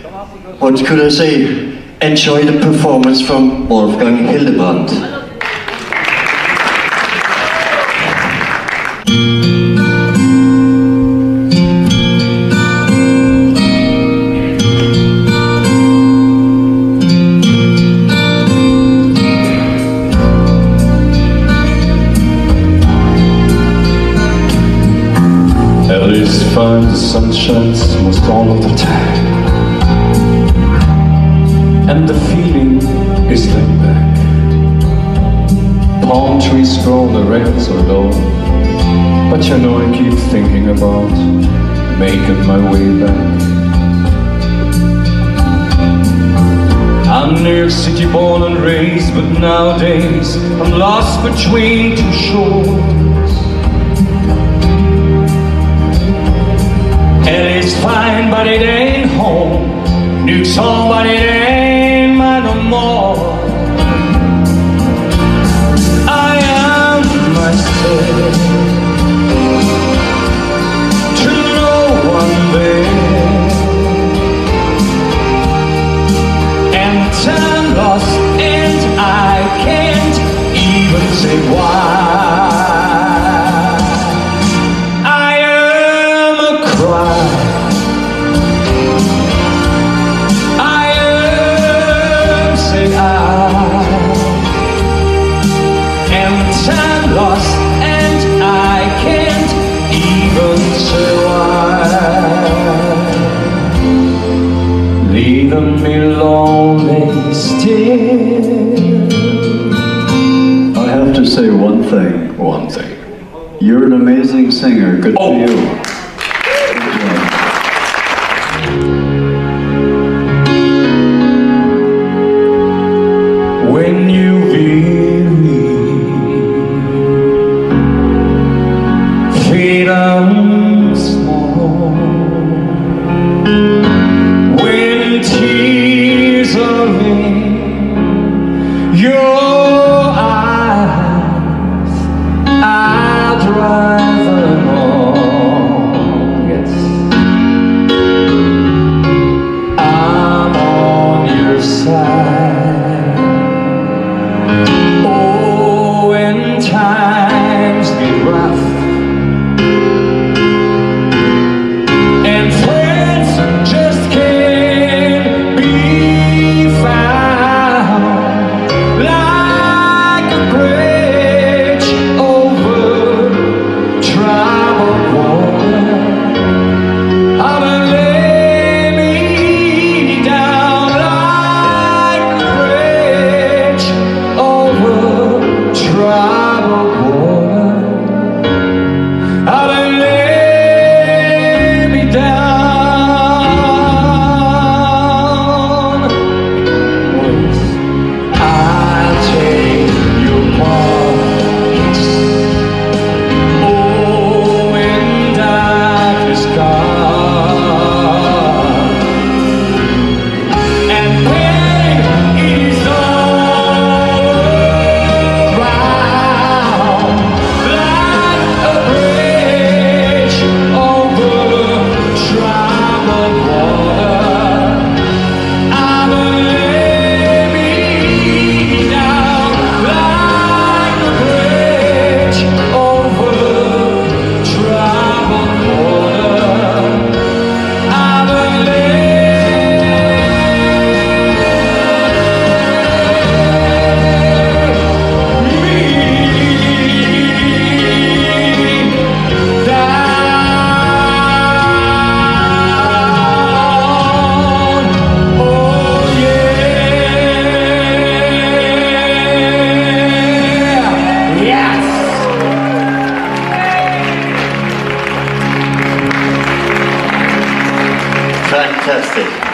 what could I say? Enjoy the performance from Wolfgang Hildebrandt. Alice finds the sun shines most all of the time, and the feeling is laid back. Palm trees grow, the rails are low, but you know I keep thinking about making my way back. I'm New York City born and raised, but nowadays I'm lost between two shores. LA's fine, but it ain't home. New York's home, but it ain't mine no more. I am myself to no one there, and time lost, and I can't even say why. Time lost, and I can't even say why. Leaving me lonely still. I have to say one thing. One thing. You're an amazing singer. Good for you. When you freedom small, when tears are in your eyes, I'll drive them all. Yes, I'm on your side. Oh, when times get rough and friends just can't be found, like a bridge over troubled water, I'ma lay me down like a bridge over troubled water. I'ma lay me down. I'll take your part. Oh, when darkness comes and pain is all around, like a bridge over troubled water, I'ma lay me down like a bridge over troubled water. I'ma Fantastic.